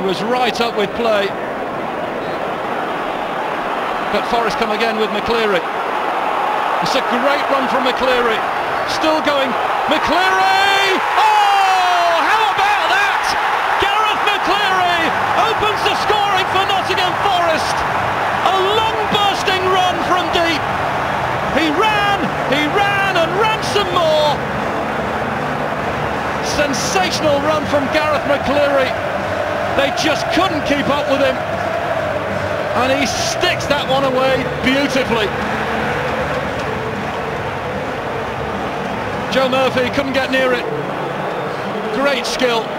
was right up with play. But Forest come again with McCleary. It's a great run from McCleary. Still going. McCleary! Oh, how about that? Gareth McCleary opens the scoring for Nottingham Forest. A long bursting run from deep. He ran and ran some more. Sensational run from Gareth McCleary. They just couldn't keep up with him. And he sticks that one away beautifully. Joe Murphy couldn't get near it. Great skill.